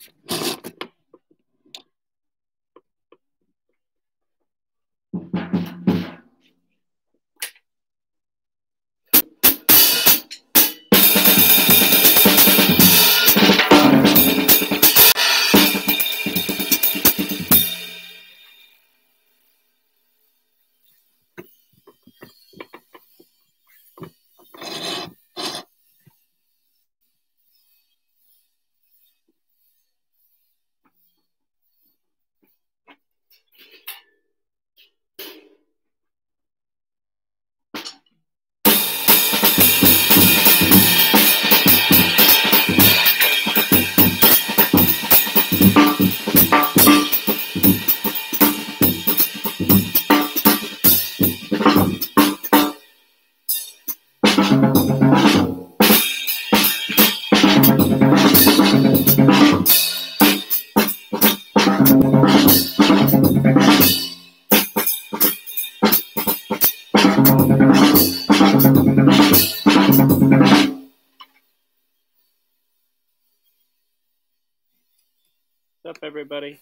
What's up, everybody?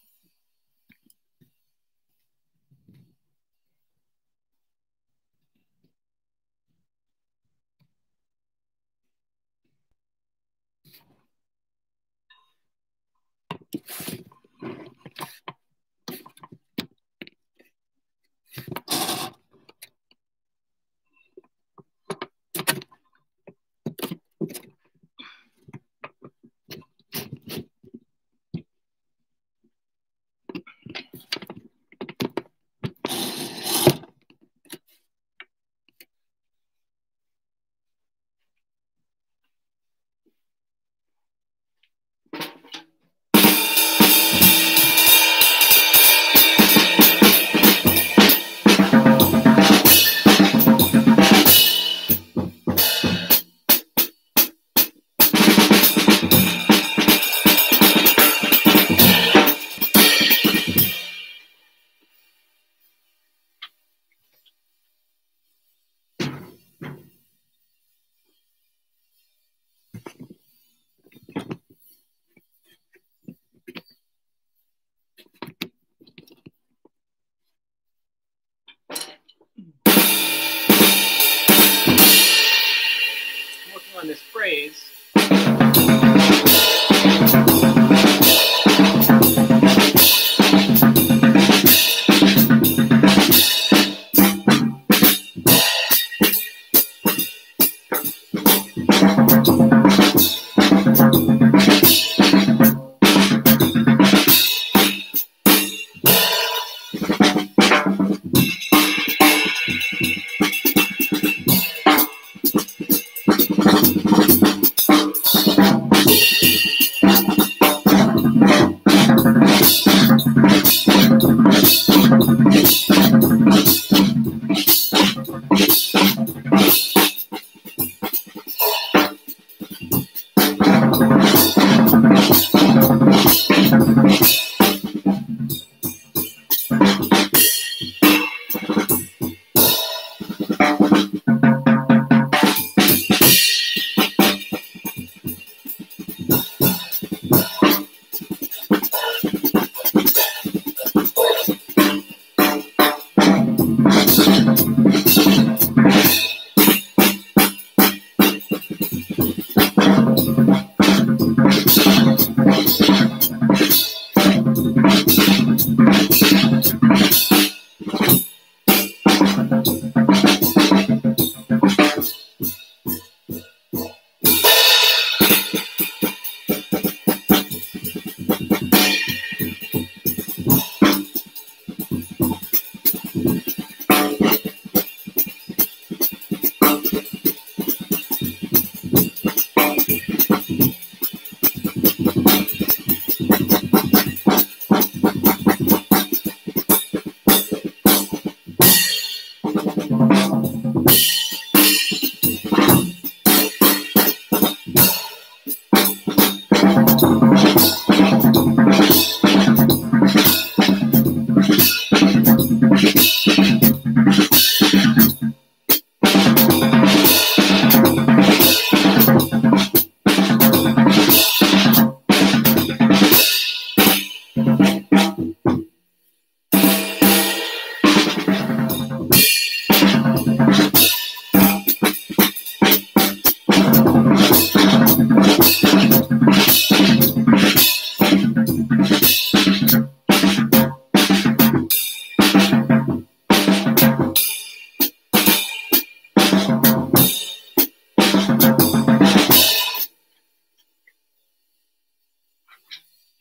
Working on this phrase.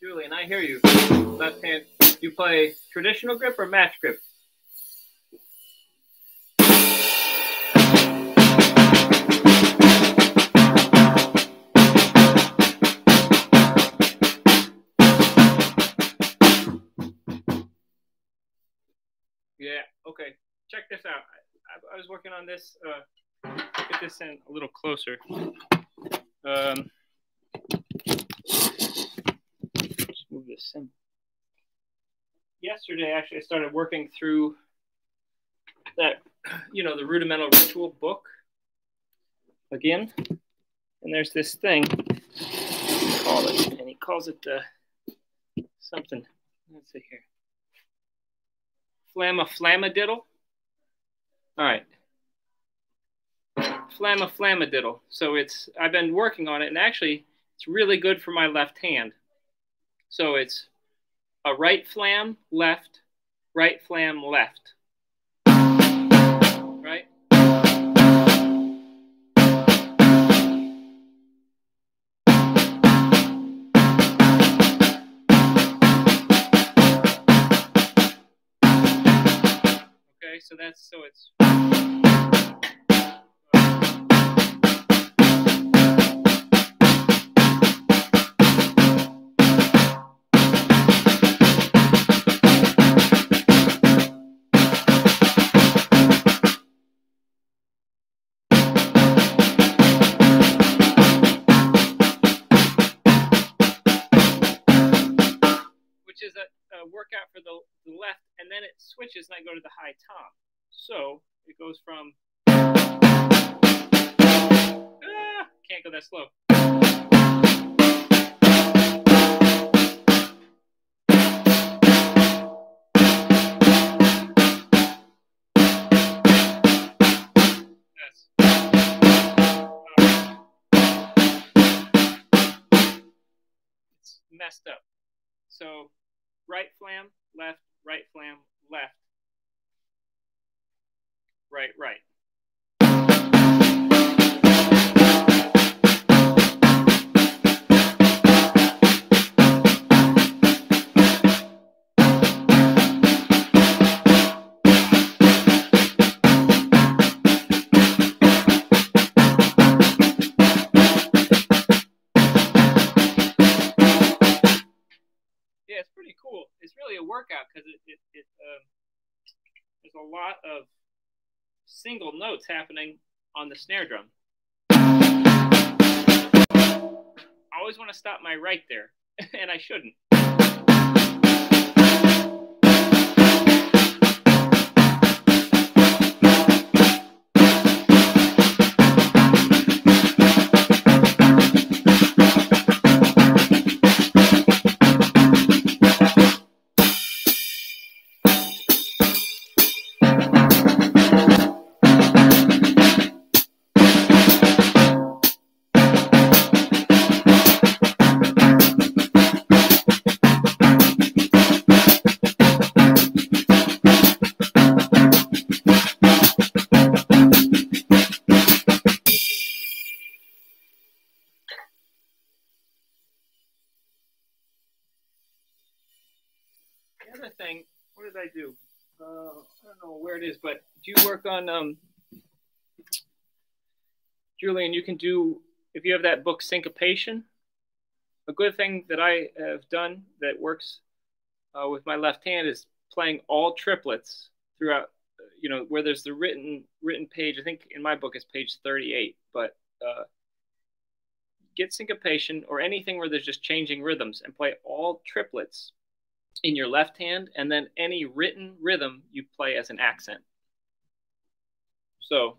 Julian, I hear you. Left hand. You play traditional grip or match grip? Yeah, okay. Check this out. I was working on this. Get this in a little closer. Just move this in. Yesterday, actually, I started working through that, the Rudimental Ritual book again. And there's this thing, and he calls it something. Let's see here. Flammadiddle. All right. Flammadiddle. So I've been working on it, and actually, it's really good for my left hand. So it's a right flam, left, right flam, left. Right? Okay, so it's is a workout for the left, and then it switches, and I go to the high tom. So it goes from can't go that slow. Yes. It's messed up. So right flam, left, right flam, left, right, right. Yeah, it's pretty cool. It's really a workout because there's a lot of single notes happening on the snare drum. I always want to stop my right there, and I shouldn't. The other thing, what did I do? I don't know where it is, but do you work on, Julian, you can do, if you have that book, Syncopation, a good thing that I have done that works with my left hand is playing all triplets throughout, where there's the written page. I think in my book it's page 38, but get Syncopation or anything where there's just changing rhythms and play all triplets in your left hand, and then any written rhythm you play as an accent. So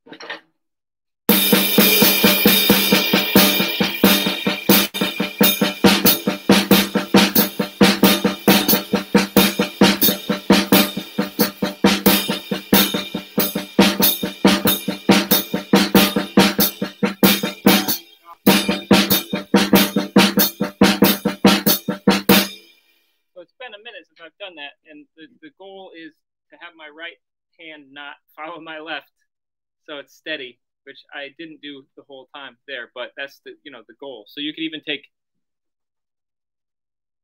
it's been a minute since I've done that, and the goal is to have my right hand not follow my left, so it's steady, which I didn't do the whole time there, but that's the goal. So you could even take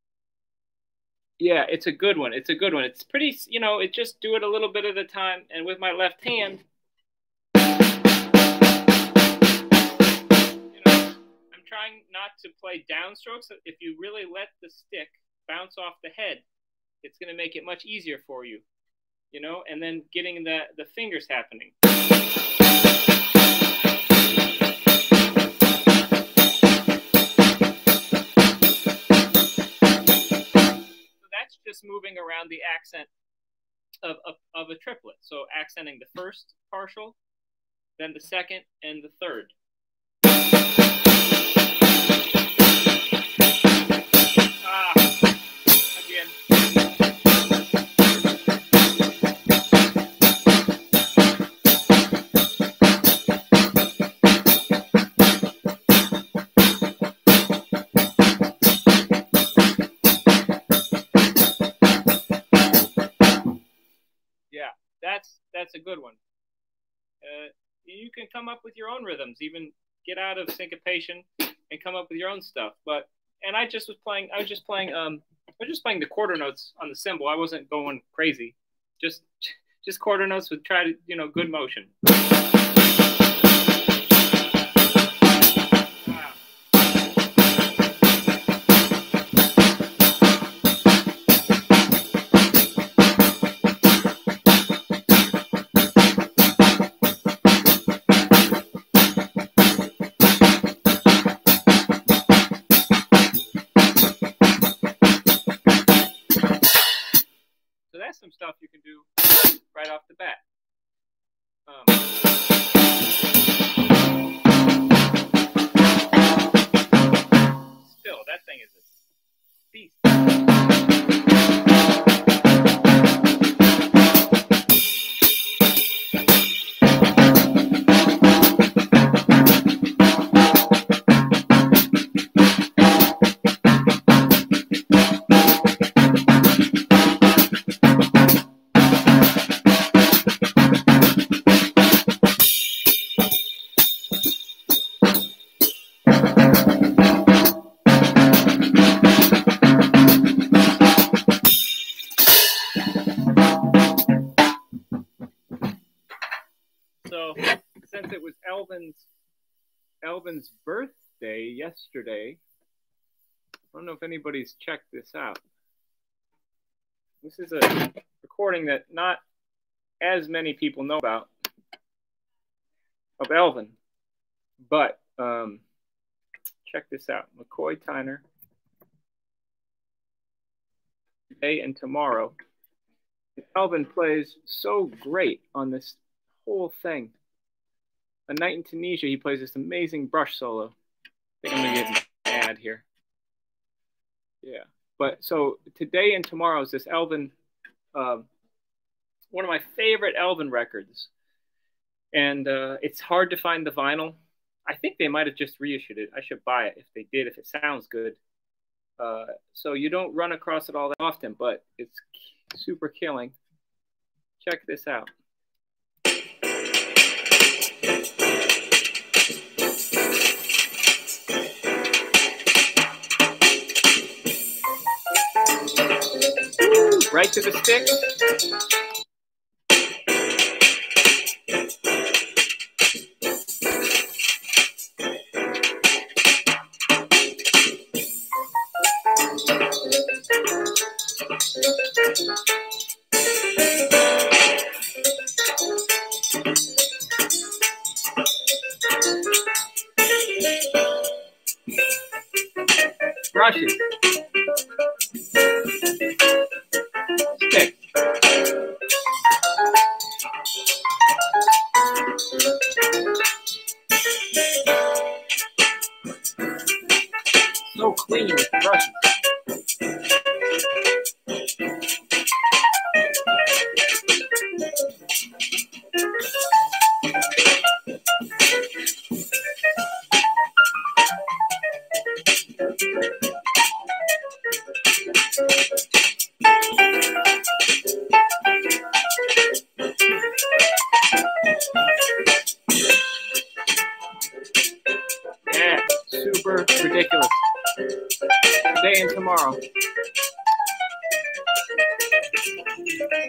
Yeah, it's a good one. It's a good one. It's pretty, it just do it a little bit at a time. And with my left hand, I'm trying not to play downstrokes. If you really let the stick bounce off the head, it's going to make it much easier for you, and then getting the fingers happening. Just moving around the accent of a triplet. So accenting the first partial, then the second, and the third. Again. That's a good one. You can come up with your own rhythms, even get out of syncopation and come up with your own stuff. And I was just playing the quarter notes on the cymbal. I wasn't going crazy, just quarter notes with good motion. Some stuff you can do right off the bat. Still, that thing is a beast. So, since it was Elvin's birthday yesterday, I don't know if anybody's checked this out. This is a recording that not as many people know about of Elvin, but check this out. McCoy Tyner, Today and Tomorrow. Elvin plays so great on this whole thing. A Night in Tunisia, he plays this amazing brush solo. I think I'm going to get an ad here. Yeah. But so Today and Tomorrow is this Elvin, one of my favorite Elvin records. And it's hard to find the vinyl. I think they might have just reissued it. I should buy it if they did, if it sounds good. So you don't run across it all that often, but it's super killing. Check this out. Right to the stick. Brushes. Stick. So clean with the brushes. Yeah, super ridiculous. Today and Tomorrow.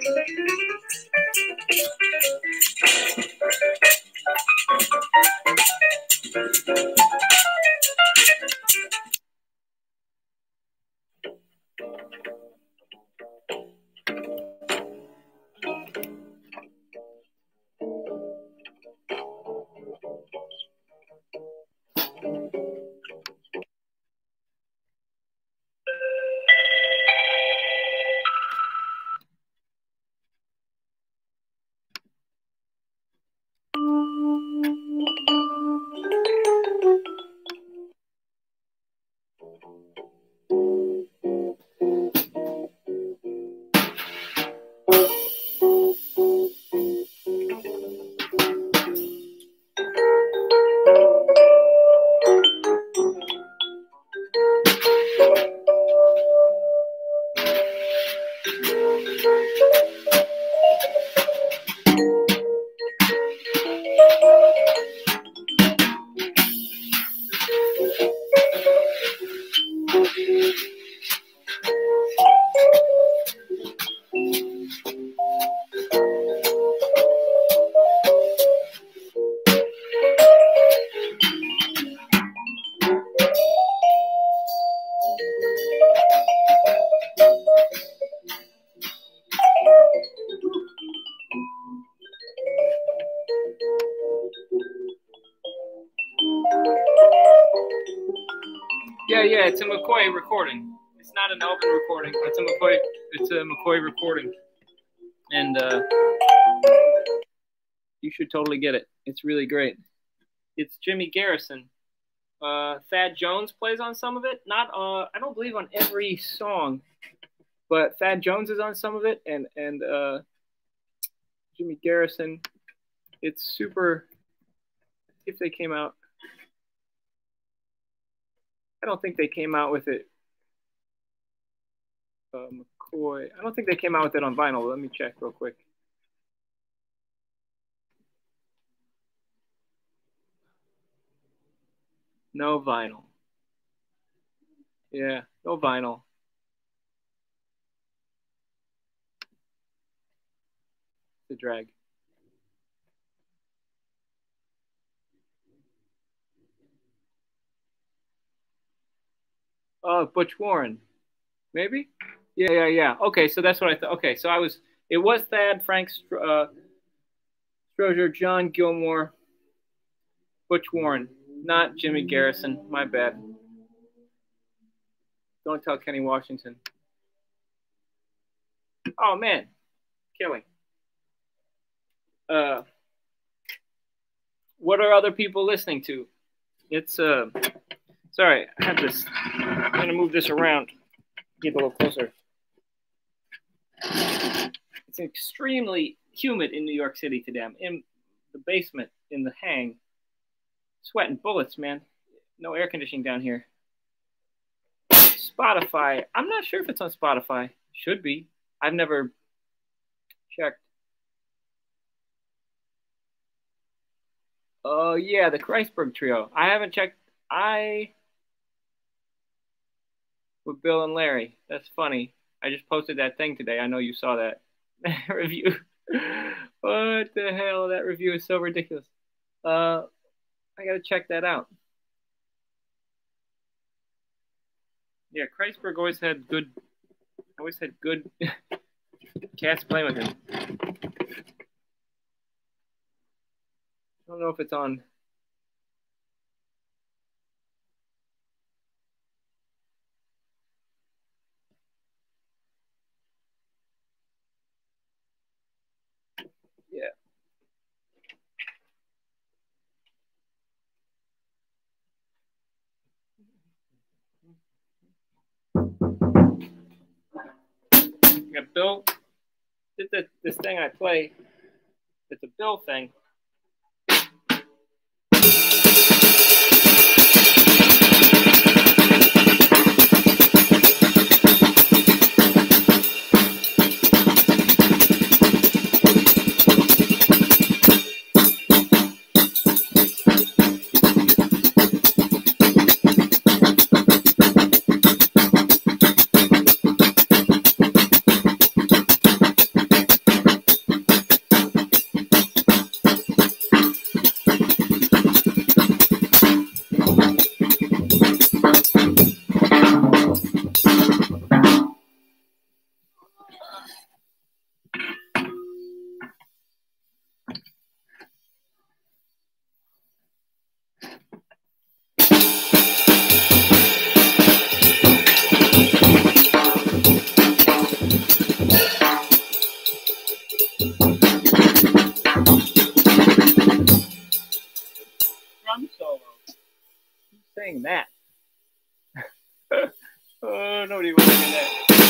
Yeah, it's a McCoy recording. It's not an Elvin recording. It's a McCoy recording. And you should totally get it. It's really great. It's Jimmy Garrison. Thad Jones plays on some of it. Not I don't believe on every song, but Thad Jones is on some of it, and Jimmy Garrison. It's super. If they came out, I don't think they came out with it. McCoy. I don't think they came out with it on vinyl. Let me check real quick. No vinyl. Yeah, no vinyl. The drag. Oh, Butch Warren. Maybe? Yeah. Okay, so that's what I thought. Okay, so it was Thad, Frank Strozier, John Gilmore, Butch Warren, not Jimmy Garrison. My bad. Don't tell Kenny Washington. Oh, man. Killing. What are other people listening to? It's, sorry, I have this. I'm going to move this around. Get a little closer. It's extremely humid in New York City today. I'm in the basement in the hang. Sweating bullets, man. No air conditioning down here. Spotify. I'm not sure if it's on Spotify. Should be. I've never checked. Oh, yeah, the Kreisberg Trio. I haven't checked. With Bill and Larry. That's funny. I just posted that thing today. I know you saw that review. What the hell? That review is so ridiculous. I gotta check that out. Yeah, Kreisberg always had good cats playing with him. I don't know if it's on. Yeah. Yeah, Bill. This thing I play. It's a Bill thing. nobody was thinking that.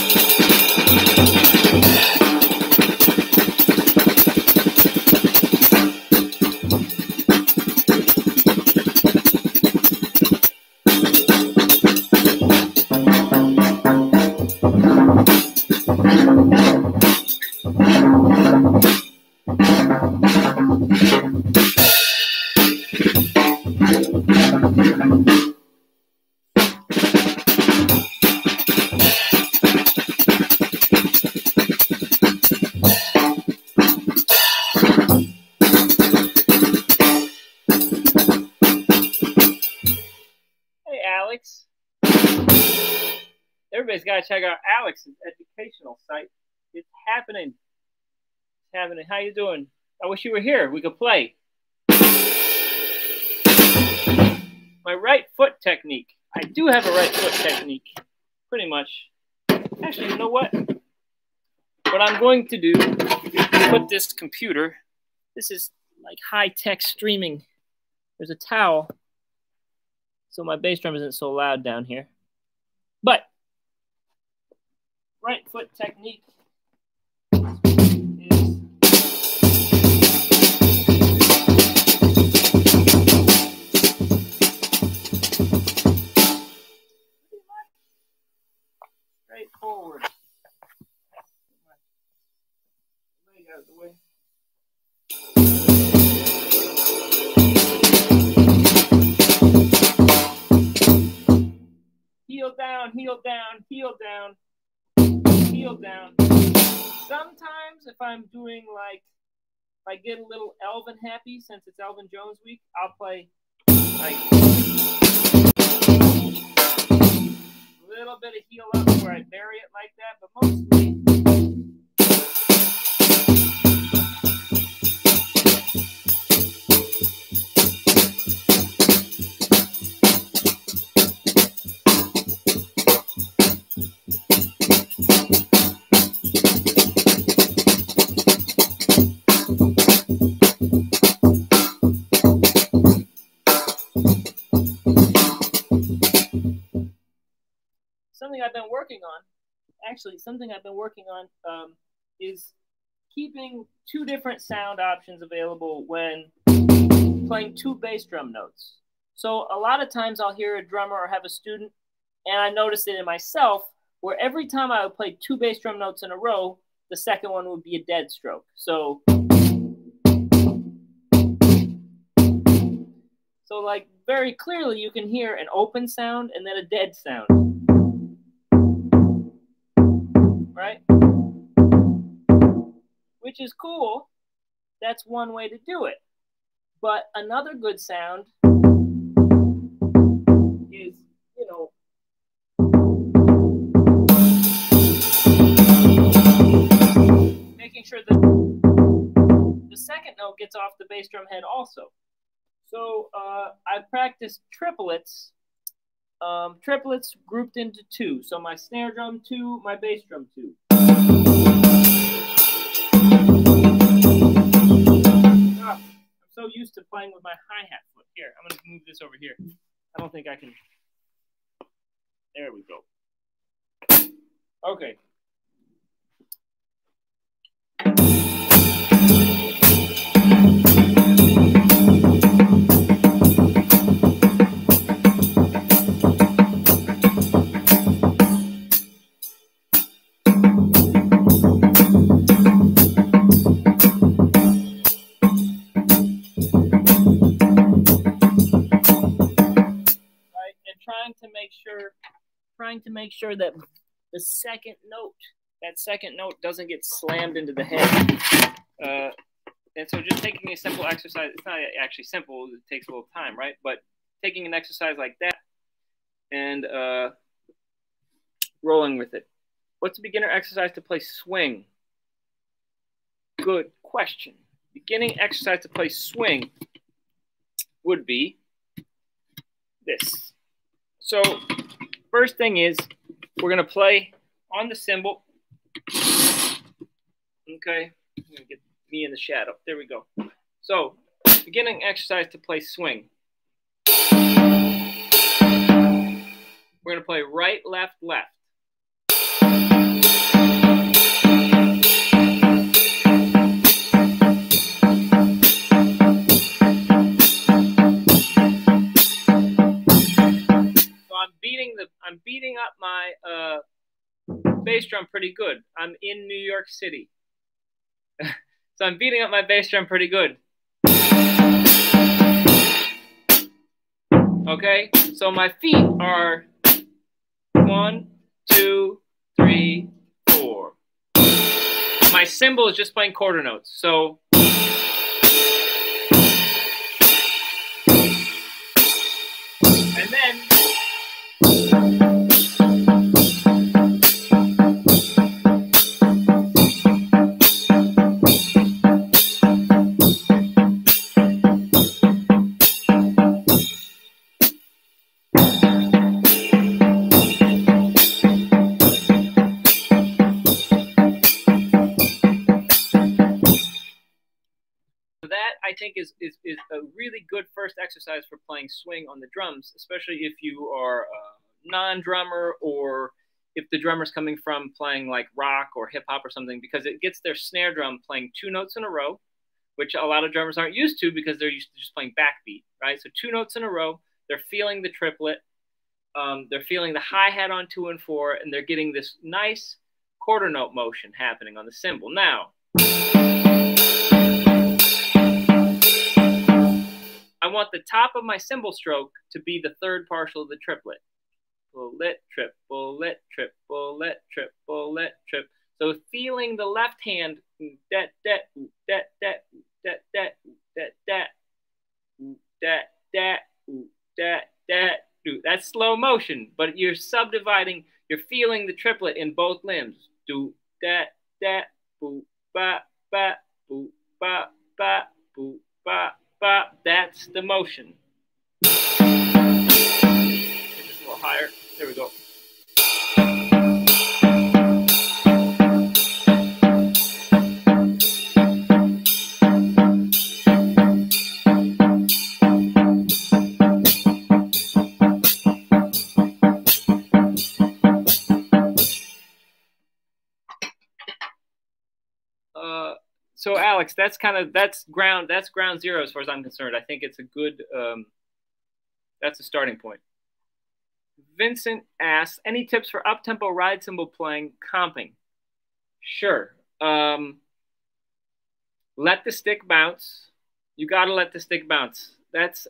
Alex. Everybody's got to check out Alex's educational site. It's happening. It's happening. How you doing? I wish you were here. We could play. My right foot technique. I do have a right foot technique. Pretty much. Actually, you know what? What I'm going to do is put this computer. This is like high-tech streaming. There's a towel. So my bass drum isn't so loud down here. But right foot technique is straightforward. Leg out of the way. Heel down, heel down, heel down, heel down. Sometimes if I'm doing like, if I get a little Elvin happy, since it's Elvin Jones week, I'll play like a little bit of heel up where I bury it like that, but mostly something I've been working on is keeping two different sound options available when playing two bass drum notes. So a lot of times I'll hear a drummer or have a student, and I noticed it in myself, where every time I would play two bass drum notes in a row, the second one would be a dead stroke. So like very clearly you can hear an open sound and then a dead sound. Right? Which is cool. That's one way to do it. But another good sound is, you know, making sure that the second note gets off the bass drum head also. So I practiced triplets. Triplets grouped into two. So my snare drum 2, my bass drum 2. I'm so used to playing with my hi-hat foot. Here, I'm going to move this over here. I don't think I can. There we go. Okay. Trying to make sure that the second note, doesn't get slammed into the head. And so just taking a simple exercise, it's not actually simple, it takes a little time, right? But taking an exercise like that and rolling with it. What's a beginner exercise to play swing? Good question. Beginning exercise to play swing would be this. So first thing is we're going to play on the cymbal. Okay, I'm going to get me in the shadow. There we go. So beginning exercise to play swing. We're going to play right, left, left. beating up my bass drum pretty good. I'm in New York City. So I'm beating up my bass drum pretty good. Okay, so my feet are 1, 2, 3, 4. My cymbal is just playing quarter notes. So and then that I think is a really good first exercise for playing swing on the drums, especially if you are a non-drummer or if the drummer's coming from playing like rock or hip hop or something, because it gets their snare drum playing 2 notes in a row, which a lot of drummers aren't used to because they're used to just playing backbeat, right? So 2 notes in a row, they're feeling the triplet, they're feeling the hi-hat on 2 and 4, and they're getting this nice quarter note motion happening on the cymbal. Now, I want the top of my cymbal stroke to be the third partial of the triplet. Bullet, triplet, triplet, triplet, trip. So feeling the left hand, that, that, that, that, that, that, that, that, that, that, that, that. That's slow motion, but you're subdividing, you're feeling the triplet in both limbs. Do, that, that, boo, ba, ba, boo, ba, ba, boo, ba, ba. That's the motion. Just a little higher. There we go. So Alex, that's ground zero as far as I'm concerned. I think it's a good that's a starting point. Vincent asks, any tips for up-tempo ride cymbal playing comping? Sure. Let the stick bounce. You got to let the stick bounce. That's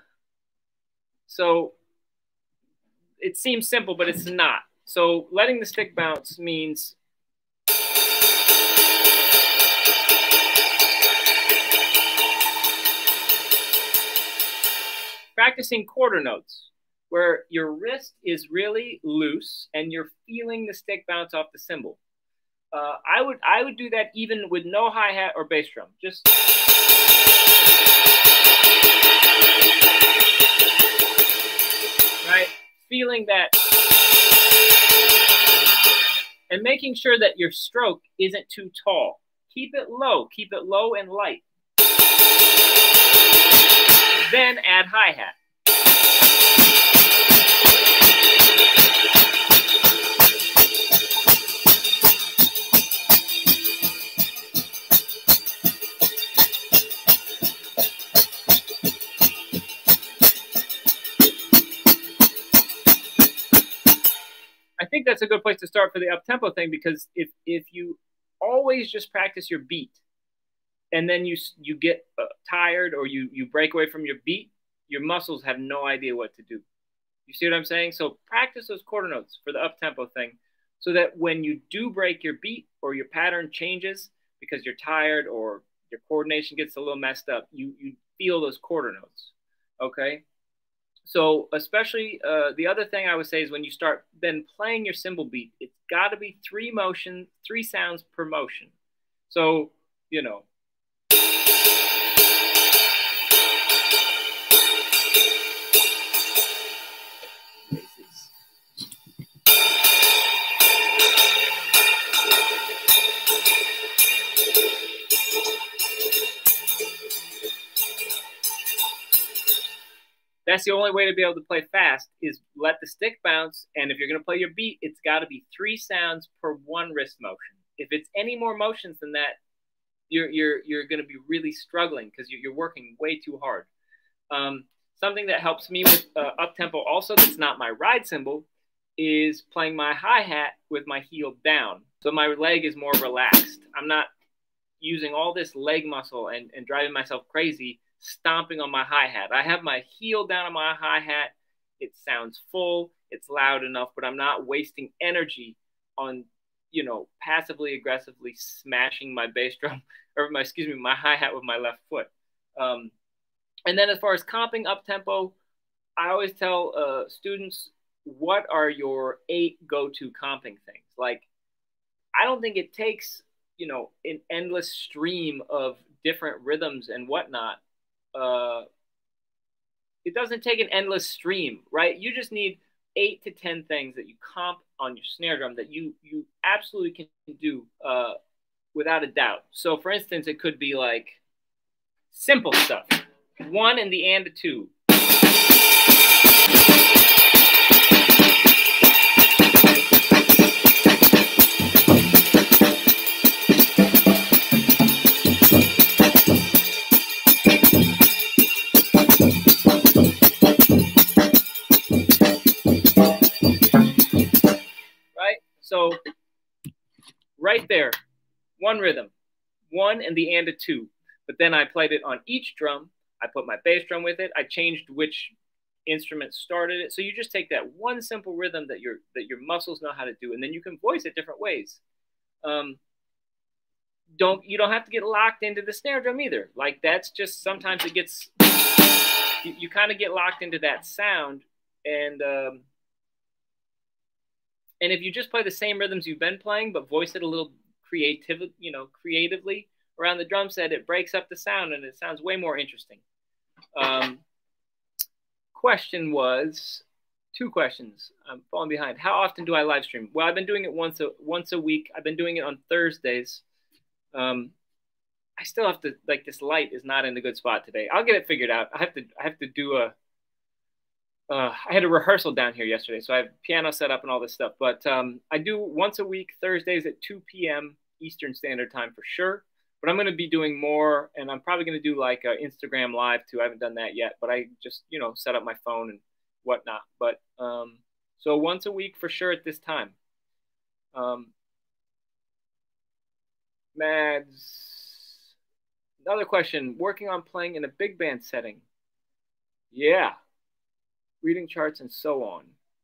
so it seems simple, but it's not. So letting the stick bounce means practicing quarter notes where your wrist is really loose and you're feeling the stick bounce off the cymbal. I would do that even with no hi-hat or bass drum. Just right, feeling that and making sure that your stroke isn't too tall. Keep it low and light. Then add hi-hat. I think that's a good place to start for the up-tempo thing, because if you always just practice your beat and then you get tired or you break away from your beat, your muscles have no idea what to do. You see what I'm saying? So practice those quarter notes for the up-tempo thing so that when you do break your beat or your pattern changes because you're tired or your coordination gets a little messed up, you feel those quarter notes, okay? So especially the other thing I would say is when you start then playing your cymbal beat, it's got to be 3 sounds per motion. So, you know, that's the only way to be able to play fast is let the stick bounce. And if you're going to play your beat, it's got to be 3 sounds per 1 wrist motion. If it's any more motions than that, you're going to be really struggling because you're working way too hard. Something that helps me with up-tempo also that's not my ride cymbal is playing my hi-hat with my heel down. So my leg is more relaxed. I'm not using all this leg muscle and driving myself crazy stomping on my hi-hat. I have my heel down on my hi-hat. It sounds full. It's loud enough, but I'm not wasting energy on, you know, passively aggressively smashing my bass drum or my hi-hat with my left foot. And then as far as comping up tempo, I always tell students, what are your 8 go-to comping things? Like, I don't think it takes, you know, an endless stream of different rhythms and whatnot. It doesn't take an endless stream, right? You just need 8 to 10 things that you comp on your snare drum that you absolutely can do without a doubt. So for instance, it could be like simple stuff. 1 and the and a 2. So right there, 1 rhythm, 1 and the and a 2. But then I played it on each drum. I put my bass drum with it. I changed which instrument started it. So you just take that 1 simple rhythm that your muscles know how to do, and then you can voice it different ways. You don't have to get locked into the snare drum either. Like, that's just, sometimes it gets, you kind of get locked into that sound, and if you just play the same rhythms you've been playing, but voice it a little creatively around the drum set, it breaks up the sound and it sounds way more interesting. Question was 2 questions. I'm falling behind. How often do I live stream? Well, I've been doing it once a week. I've been doing it on Thursdays. I still have to, like, this light is not in a good spot today. I'll get it figured out. I have to do a. I had a rehearsal down here yesterday, so I have piano set up and all this stuff. But I do once a week, Thursdays at 2 p.m. Eastern Standard Time for sure. But I'm going to be doing more, and I'm probably going to do like Instagram Live too. I haven't done that yet, but I just, you know, set up my phone and whatnot. But so once a week for sure at this time. Mads, another question. Working on playing in a big band setting. Yeah. Reading charts and so on.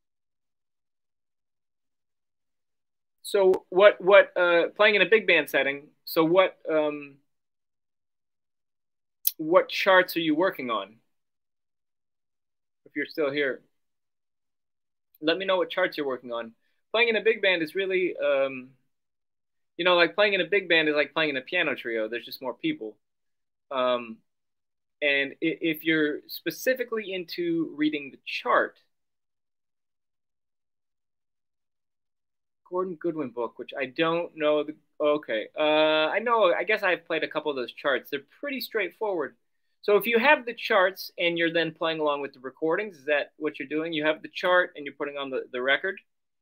So what playing in a big band setting, so what charts are you working on? If you're still here, let me know what charts you're working on. Playing in a big band is really, you know, like playing in a big band is like playing in a piano trio. There's just more people. And if you're specifically into reading the chart, Gordon Goodwin book, which I don't know. Okay. I know, I guess I've played a couple of those charts. They're pretty straightforward. So if you have the charts and you're then playing along with the recordings, is that what you're doing? You have the chart and you're putting on the record?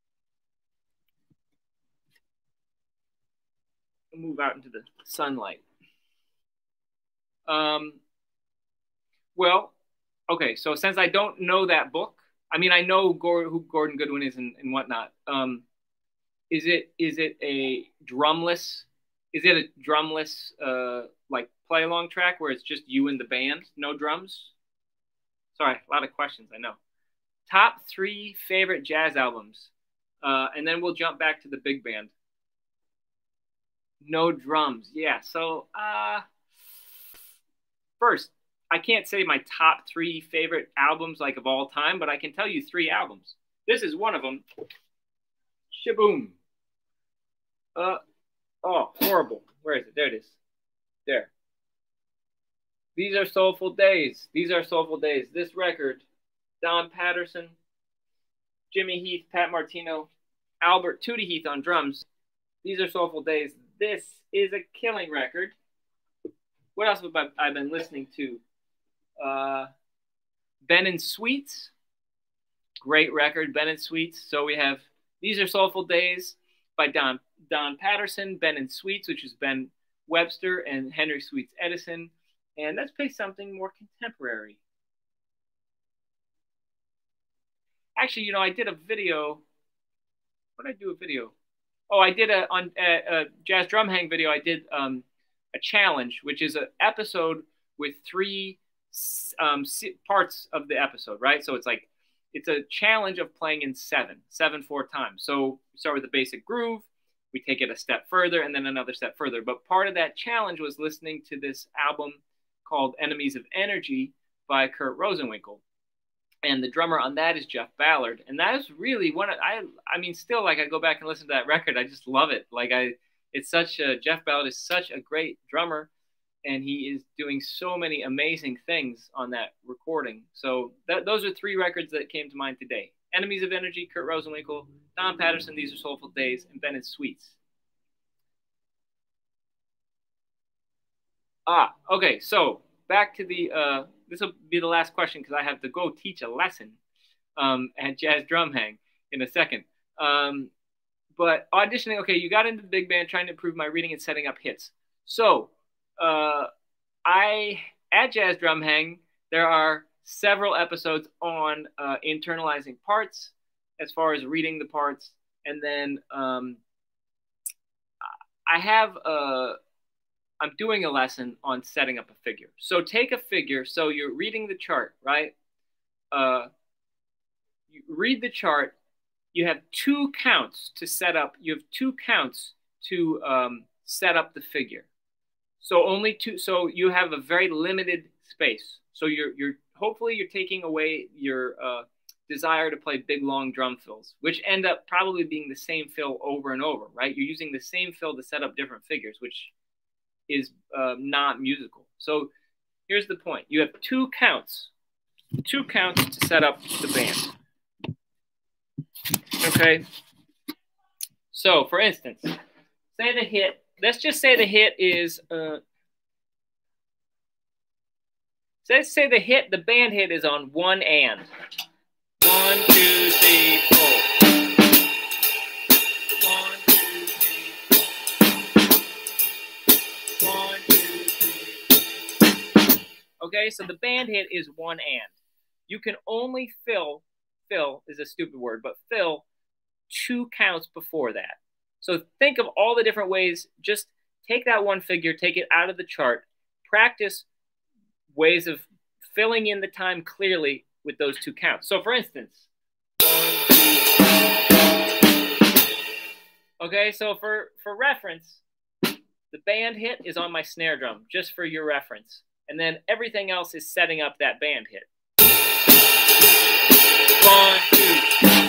I'll move out into the sunlight. Well, okay. So since I don't know that book, I mean, I know who Gordon Goodwin is and whatnot. Is it a drumless? Is it a drumless like play along track where it's just you and the band, no drums? Sorry, a lot of questions, I know. Top 3 favorite jazz albums, and then we'll jump back to the big band. No drums, yeah. So first, I can't say my top 3 favorite albums like of all time, but I can tell you 3 albums. This is one of them. Shaboom. Oh, horrible. Where is it? There it is. There. These are soulful days. These are soulful days. This record, Don Patterson, Jimmy Heath, Pat Martino, Albert Tootie Heath on drums. These are soulful days. This is a killing record. What else have I been listening to? Ben and Sweets. Great record, Ben and Sweets. So we have These Are Soulful Days by Don Patterson, Ben and Sweets, which is Ben Webster and Henry Sweets Edison. And let's play something more contemporary. Actually, you know, I did a video. What did I do a video? Oh, I did a jazz drum hang video. I did a challenge, which is an episode with three parts of the episode, right? So it's a challenge of playing in seven 4 times. So we start with the basic groove, we take it a step further, and then another step further. But part of that challenge was listening to this album called Enemies of Energy by Kurt Rosenwinkel. And the drummer on that is Jeff Ballard. And that is really I mean, still, like, I go back and listen to that record. I just love it. Jeff Ballard is such a great drummer, and he is doing so many amazing things on that recording. So those are 3 records that came to mind today. Enemies of Energy, Kurt Rosenwinkel, Don Patterson, These Are Soulful Days, and Bennett Sweets. Okay, so back to the, this will be the last question because I have to go teach a lesson at Jazz Drum Hang in a second. But auditioning, okay, you got into the big band, trying to improve my reading and setting up hits. So at Jazz Drum Hang, there are several episodes on internalizing parts as far as reading the parts. And then I'm doing a lesson on setting up a figure. So take a figure. So you're reading the chart, right? You read the chart. You have 2 counts to set up. You have 2 counts to set up the figure. So only 2. So you have a very limited space. So hopefully you're taking away your desire to play big, long drum fills, which end up probably being the same fill over and over, right? You're using the same fill to set up different figures, which is not musical. So here's the point. You have 2 counts to set up the band. Okay. So for instance, say the hit, let's just say the hit is, let's say the band hit is on 1 and. 1, 2, 3, 4. 1, 2, 3, 1, 2, 3. Okay, so the band hit is 1 and. You can only fill is a stupid word, but fill 2 counts before that. So think of all the different ways. Just take that one figure, take it out of the chart, practice ways of filling in the time clearly with those 2 counts. So for instance, 1, 2. Okay, so for reference, the band hit is on my snare drum, just for your reference. And then everything else is setting up that band hit. 1, 2.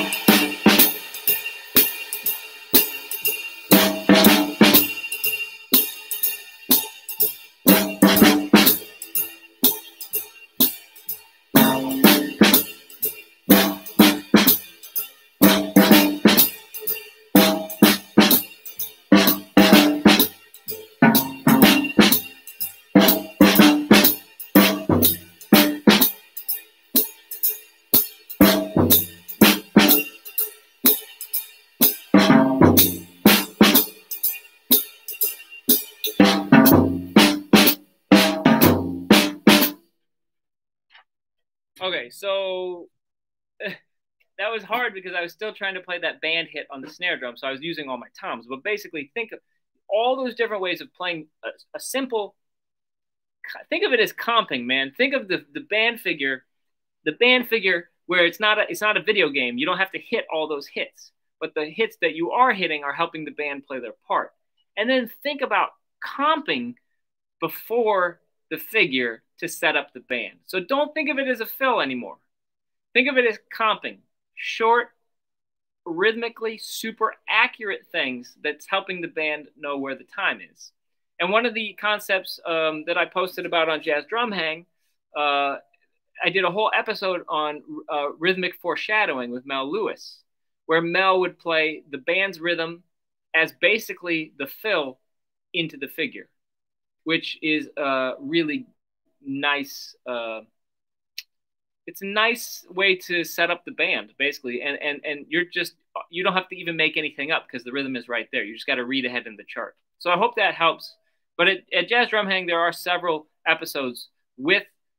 Okay, so that was hard because I was still trying to play that band hit on the snare drum, so I was using all my toms. But basically, think of all those different ways of playing a simple. Think of it as comping, man. Think of the band figure where it's not a video game. You don't have to hit all those hits, but the hits that you are hitting are helping the band play their part. And then think about comping before the figure to set up the band. So don't think of it as a fill anymore. Think of it as comping. Short, rhythmically super accurate things that's helping the band know where the time is. And one of the concepts that I posted about on Jazz Drum Hang, I did a whole episode on rhythmic foreshadowing with Mel Lewis, where Mel would play the band's rhythm as basically the fill into the figure, which is really nice. It's a nice way to set up the band, basically, and you don't have to even make anything up because the rhythm is right there. You just got to read ahead in the chart. So I hope that helps. But at Jazz Drum Hang, there are several episodes with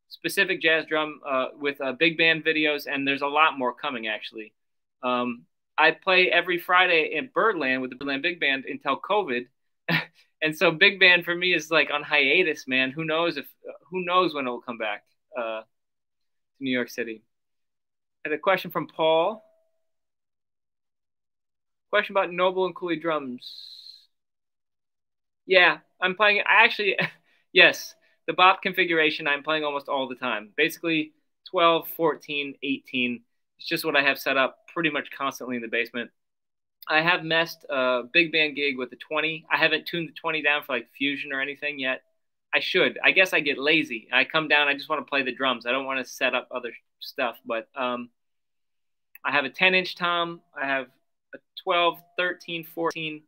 specific jazz drum with big band videos, and there's a lot more coming actually. I play every Friday at Birdland with the Birdland Big Band until COVID, and so big band for me is like on hiatus, man. Who knows when it will come back to New York City. I had a question from Paul. Question about Noble and Cooley drums. Yeah, I'm playing. I actually, yes, the bop configuration I'm playing almost all the time. Basically 12, 14, 18. It's just what I have set up pretty much constantly in the basement. I have messed a big band gig with the 20. I haven't tuned the 20 down for like fusion or anything yet. I should. I guess I get lazy. I come down, I just want to play the drums. I don't want to set up other stuff. But I have a 10-inch tom. I have a 12, 13, 14.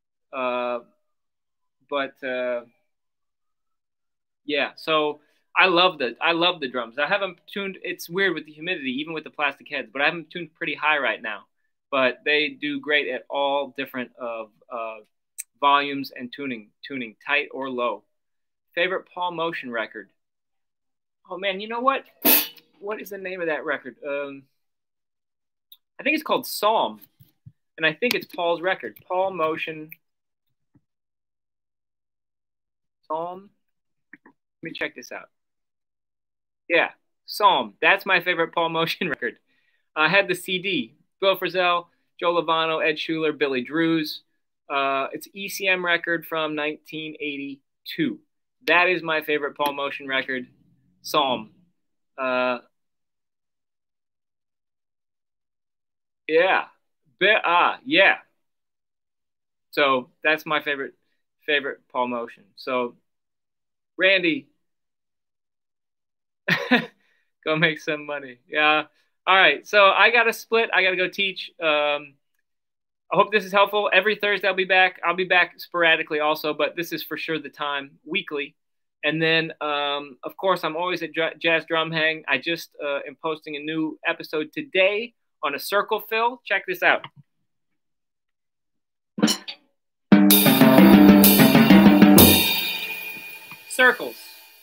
Yeah, so I love the drums. I have them tuned. It's weird with the humidity, even with the plastic heads, but I have them tuned pretty high right now. But they do great at all different volumes and tuning tight or low. Favorite Paul Motian record? Oh man, you know what? What is the name of that record? I think it's called Psalm, and I think it's Paul's record. Paul Motian. Psalm. Let me check this out. Yeah, Psalm. That's my favorite Paul Motian record. I had the CD. Bill Frisell, Joe Lovano, Ed Schuller, Billy Drews. It's ECM record from 1982. That is my favorite Paul Motian record, Psalm. Yeah. Yeah. So that's my favorite Paul Motian. So Randy, go make some money. Yeah. All right. So I got to split. I got to go teach. I hope this is helpful. Every Thursday I'll be back. I'll be back sporadically also, but this is for sure the time, weekly. And then, of course, I'm always at Jazz Drum Hang. I just am posting a new episode today on a circle fill. Check this out. Circles.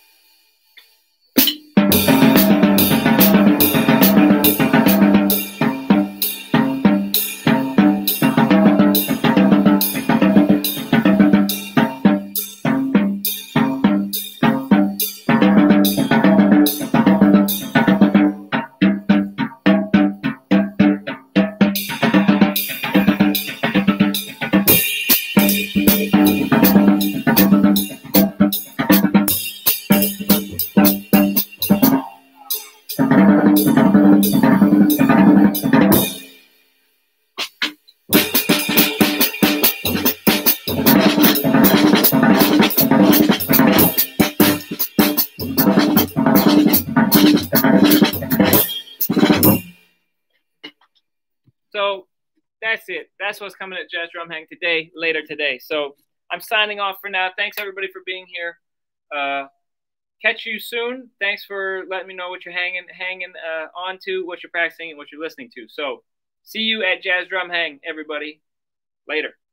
So that's it. That's what's coming at Jazz Drum Hang today, later today. So I'm signing off for now. Thanks everybody for being here. Catch you soon. Thanks for letting me know what you're hanging on to, what you're practicing, and what you're listening to. So see you at Jazz Drum Hang, everybody. Later.